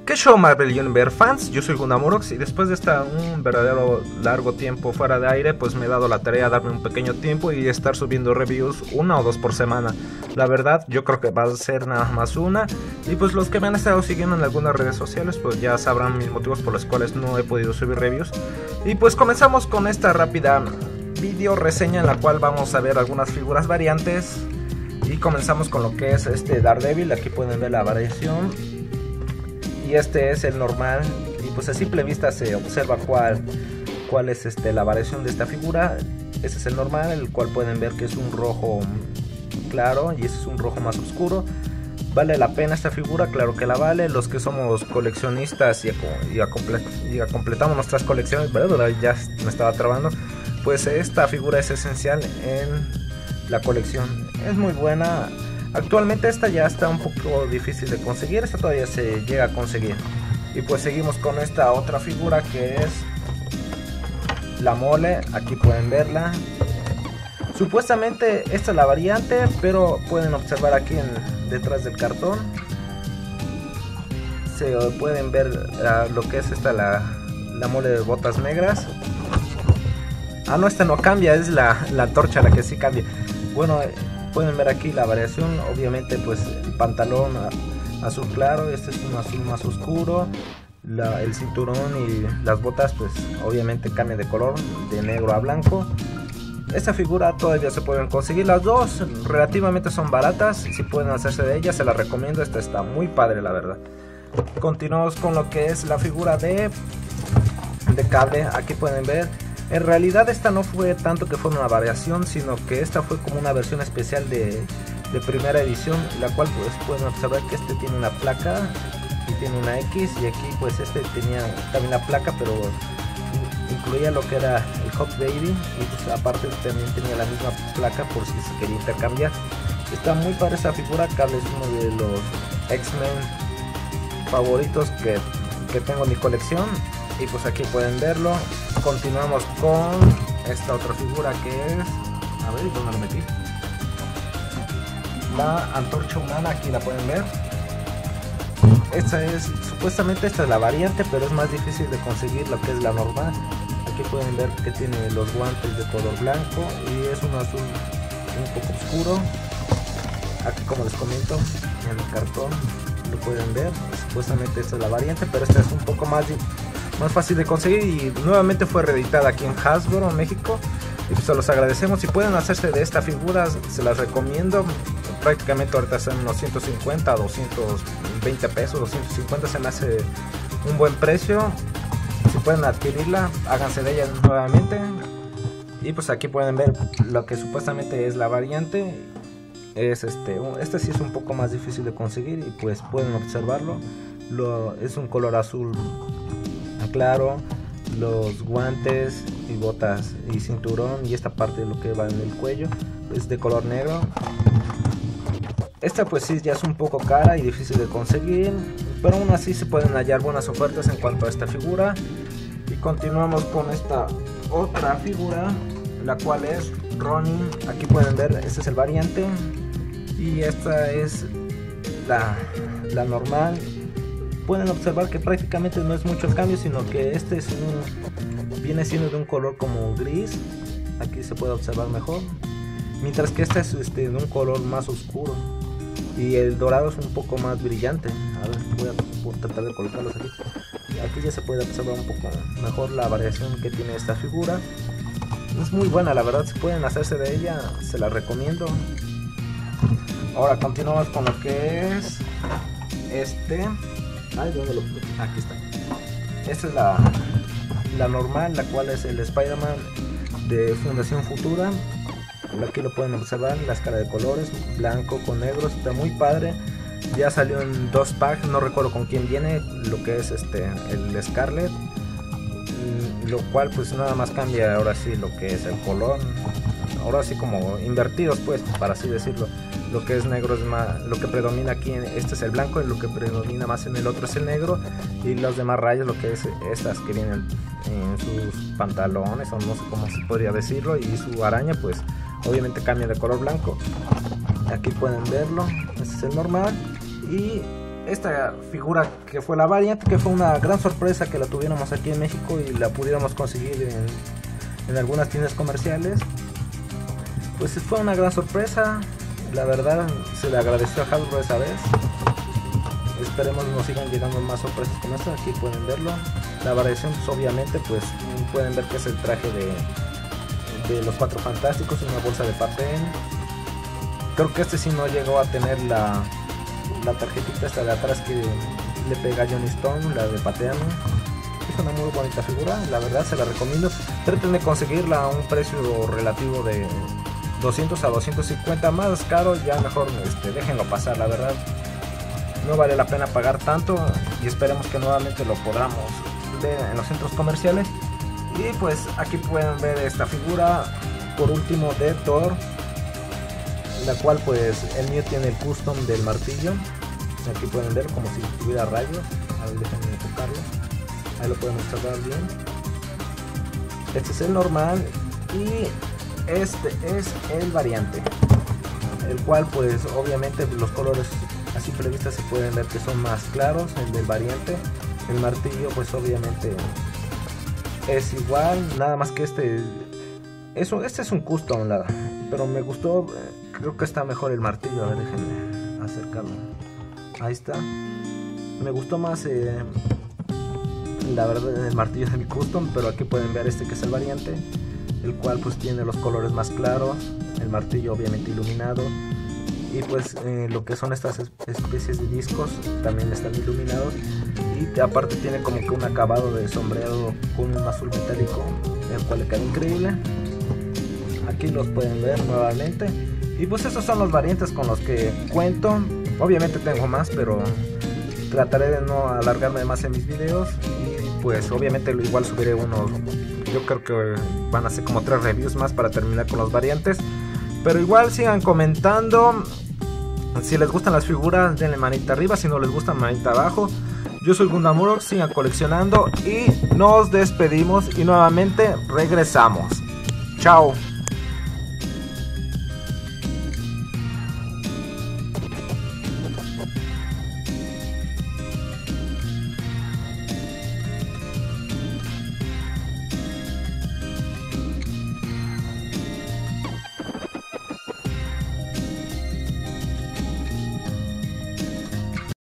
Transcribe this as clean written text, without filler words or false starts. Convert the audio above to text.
¿Qué show Marvel Universe fans? Yo soy Gunamorox y después de estar un verdadero largo tiempo fuera de aire, pues me he dado la tarea de darme un pequeño tiempo y estar subiendo reviews 1 o 2 por semana. La verdad, yo creo que va a ser nada más una, y pues los que me han estado siguiendo en algunas redes sociales pues ya sabrán mis motivos por los cuales no he podido subir reviews. Y pues comenzamos con esta rápida video reseña en la cual vamos a ver algunas figuras variantes. Y comenzamos con lo que es este Daredevil. Aquí pueden ver la variación. Y este es el normal. Y pues a simple vista se observa cuál es la variación de esta figura. Este es el normal, el cual pueden ver que es un rojo claro y este es un rojo más oscuro. ¿Vale la pena esta figura? Claro que la vale. Los que somos coleccionistas y completamos nuestras colecciones, ¿verdad? Ya me estaba trabando. Pues esta figura es esencial en la colección. Es muy buena. Actualmente esta ya está un poco difícil de conseguir. Esta todavía se llega a conseguir. Y pues seguimos con esta otra figura que es la Mole. Aquí pueden verla. Supuestamente esta es la variante, pero pueden observar aquí detrás del cartón se pueden ver lo que es la Mole de botas negras. Ah, no, esta no cambia, es la Antorcha la que sí cambia. Bueno, pueden ver aquí la variación. Obviamente pues el pantalón azul claro, este es un azul más oscuro. El cinturón y las botas pues obviamente cambian de color, de negro a blanco. Esta figura todavía se pueden conseguir, las dos relativamente son baratas. Si pueden hacerse de ellas, se las recomiendo. Esta está muy padre, la verdad. Continuamos con lo que es la figura de Cable. Aquí pueden ver. En realidad esta no fue tanto que fue una variación, sino que esta fue como una versión especial de primera edición, la cual pues pueden observar que este tiene una placa y tiene una X, y aquí pues este tenía también la placa, pero incluía lo que era el Hot Baby, y pues aparte también tenía la misma placa por si se quería intercambiar. Está muy padre esa figura. Cable es uno de los X-Men favoritos que tengo en mi colección. Y pues aquí pueden verlo. Continuamos con esta otra figura que es... A ver, ¿dónde lo metí? La Antorcha Humana, aquí la pueden ver. Supuestamente esta es la variante, pero es más difícil de conseguir lo que es la normal. Aquí pueden ver que tiene los guantes de color blanco y es un azul un poco oscuro. Aquí, como les comento, en el cartón lo pueden ver. Supuestamente esta es la variante, pero esta es un poco más fácil de conseguir y nuevamente fue reeditada aquí en Hasbro, México. Y pues se los agradecemos. Si pueden hacerse de esta figura, se las recomiendo. Prácticamente ahorita están unos 150 a 220 pesos, 250 se me hace un buen precio. Si pueden adquirirla, háganse de ella nuevamente. Y pues aquí pueden ver lo que supuestamente es la variante. Este sí es un poco más difícil de conseguir y pues pueden observarlo. Es un color azul claro, los guantes y botas y cinturón, y esta parte de lo que va en el cuello es de color negro. Esta pues sí ya es un poco cara y difícil de conseguir, pero aún así se pueden hallar buenas ofertas en cuanto a esta figura. Y continuamos con esta otra figura, la cual es Ronin. Aquí pueden ver, este es el variante y esta es la normal. Pueden observar que prácticamente no es mucho el cambio, sino que este viene siendo de un color como gris. Aquí se puede observar mejor, mientras que este es de un color más oscuro y el dorado es un poco más brillante. A ver, voy a tratar de colocarlos aquí. Aquí ya se puede observar un poco mejor la variación que tiene esta figura. Es muy buena, la verdad. Si pueden hacerse de ella, se la recomiendo. Ahora continuamos con lo que es aquí está. Esta es la normal, la cual es el Spider-Man de Fundación Futura. Aquí lo pueden observar, la escala de colores, blanco con negro, está muy padre. Ya salió en 2 packs, no recuerdo con quién viene, lo que es el Scarlet, lo cual pues nada más cambia ahora sí lo que es el color, ahora sí como invertidos pues, para así decirlo. Lo que es negro es más, lo que predomina aquí este es el blanco, y lo que predomina más en el otro es el negro, y los demás rayas, lo que es estas que vienen en sus pantalones, o no sé cómo se podría decirlo, y su araña pues obviamente cambia de color blanco. Aquí pueden verlo, este es el normal, y esta figura que fue la Variant, que fue una gran sorpresa que la tuviéramos aquí en México y la pudiéramos conseguir en algunas tiendas comerciales. Pues fue una gran sorpresa, la verdad se le agradeció a Hasbro esa vez. Esperemos nos sigan llegando más sorpresas como esta. Aquí pueden verlo. La variación pues, obviamente pues pueden ver que es el traje de los Cuatro Fantásticos, una bolsa de papel. Creo que este sí no llegó a tener la tarjetita esta de atrás que le pega a Johnny Storm, la de Pateano. Es una muy bonita figura, la verdad se la recomiendo. Traten de conseguirla a un precio relativo de 200 a 250, más caro ya mejor déjenlo pasar, la verdad no vale la pena pagar tanto y esperemos que nuevamente lo podamos ver en los centros comerciales. Y pues aquí pueden ver esta figura por último de Thor, la cual pues el mío tiene el custom del martillo. Aquí pueden ver como si tuviera rayos. A ver, déjenme enfocarlo, ahí lo pueden observar bien. Este es el normal y este es el variante, el cual pues obviamente los colores a simple vista se pueden ver que son más claros. El del variante, el martillo pues obviamente es igual, nada más que este es un custom, pero me gustó, creo que está mejor el martillo. A ver, déjenme acercarlo, ahí está, me gustó más la verdad el martillo de mi custom, pero aquí pueden ver este que es el variante, el cual pues tiene los colores más claros, el martillo obviamente iluminado y pues lo que son estas especies de discos también están iluminados y aparte tiene como que un acabado de sombreado con un azul metálico, el cual le queda increíble. Aquí los pueden ver nuevamente y pues esos son los variantes con los que cuento. Obviamente tengo más, pero trataré de no alargarme más en mis videos y pues obviamente igual subiré unos, yo creo que van a ser como 3 reviews más para terminar con los variantes. Pero igual sigan comentando, si les gustan las figuras denle manita arriba, si no les gustan manita abajo. Yo soy Gundam Murloc, sigan coleccionando y nos despedimos y nuevamente regresamos. Chao.